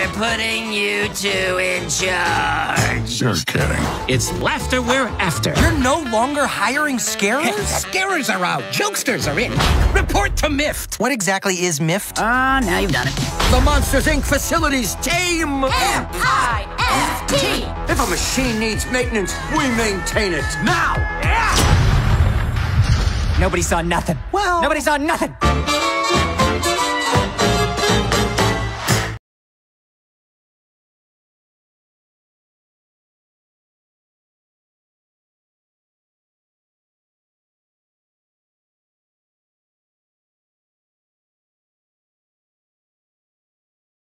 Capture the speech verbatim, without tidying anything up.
putting you two in charge. You're kidding. It's laughter we're after. You're no longer hiring scarers? Scarers are out. Jokesters are in. Report to Miffed. What exactly is Miffed? Ah, now you've done it. The Monsters, Incorporated facilities team. M I F T. If a machine needs maintenance, we maintain it. Now! Nobody saw nothing. Well... Nobody saw nothing.